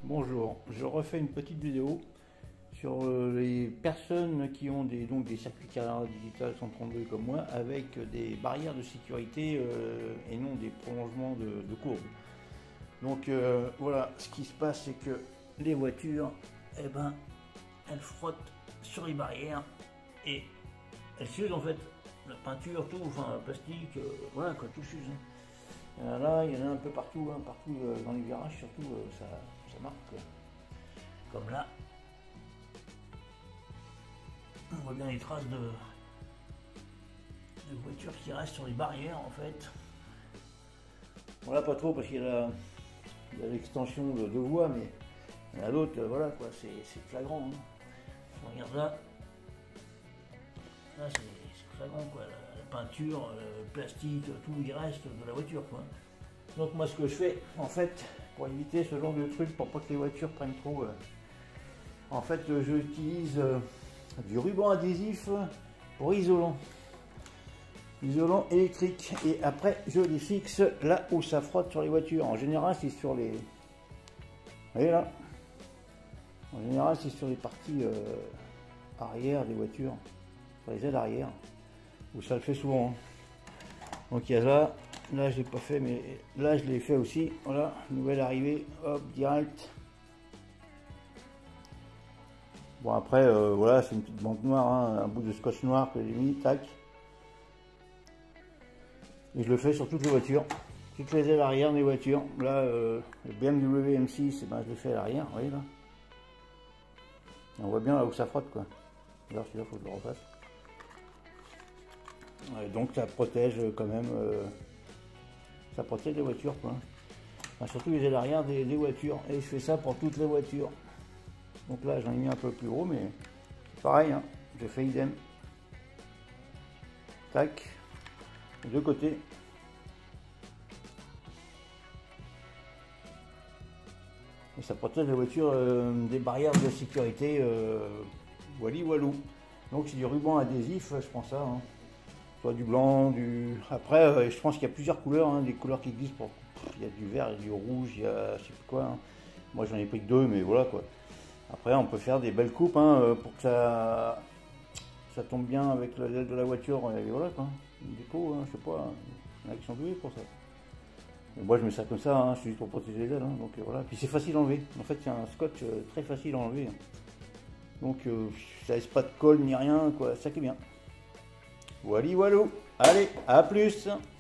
Bonjour, je refais une petite vidéo sur les personnes qui ont des circuits caméra digital 132 comme moi avec des barrières de sécurité et non des prolongements de courbes. Donc voilà, ce qui se passe, c'est que les voitures, eh ben, elles frottent sur les barrières et elles s'usent en fait. La peinture, tout, enfin le plastique, voilà quoi, tout s'use. Là, il y en a un peu partout, partout dans les virages, surtout ça marque quoi. Comme là, on voit bien les traces de voitures qui restent sur les barrières en fait. Voilà, pas trop parce qu'il y a l'extension de voie, mais il y en a d'autres, voilà quoi, c'est flagrant. Hein. On regarde là c'est flagrant quoi, la peinture, le plastique, tout il reste de la voiture quoi. Donc moi ce que je fais en fait pour éviter ce genre de truc, pour pas que les voitures prennent trop, en fait j'utilise du ruban adhésif pour isolant électrique, et après je les fixe là où ça frotte sur les voitures. En général c'est sur les, vous voyez là, en général c'est sur les parties arrière des voitures, sur les ailes arrière, où ça le fait souvent. Donc il y a là je l'ai pas fait, mais là je l'ai fait aussi. Voilà, nouvelle arrivée, hop, direct. Bon après voilà, c'est une petite bande noire, hein, un bout de scotch noir que j'ai mis, tac. Et je le fais sur toutes les voitures, toutes les ailes arrière des voitures. Là le BMW M6, ben, je l'ai fait à l'arrière, vous voyez là. Et on voit bien là où ça frotte quoi. D'ailleurs celui-là faut que je le refasse. Donc ça protège quand même, ça protège les voitures quoi. Enfin, surtout les ailes arrière des voitures, et je fais ça pour toutes les voitures. Donc là j'en ai mis un peu plus gros, mais pareil, hein, je fais idem. Tac, de deux côtés. Et ça protège la voiture des barrières de sécurité, wally walou. Donc c'est du ruban adhésif, je prends ça. Hein. Soit du blanc, après je pense qu'il y a plusieurs couleurs, hein, des couleurs qui existent pour. Il y a du vert, il y a du rouge, il y a je sais plus quoi. Hein. Moi j'en ai pris que deux, mais voilà quoi. Après on peut faire des belles coupes hein, pour que ça tombe bien avec l'aile de la voiture, et voilà quoi. Une déco, hein, je sais pas, il y en a qui sont doués pour ça. Et moi je mets ça comme ça, hein, c'est juste pour protéger les ailes, hein, donc voilà. Puis c'est facile à enlever, en fait c'est un scotch très facile à enlever. Hein. Donc ça laisse pas de colle ni rien, quoi, ça qui est bien. Wally walou, allez, à plus.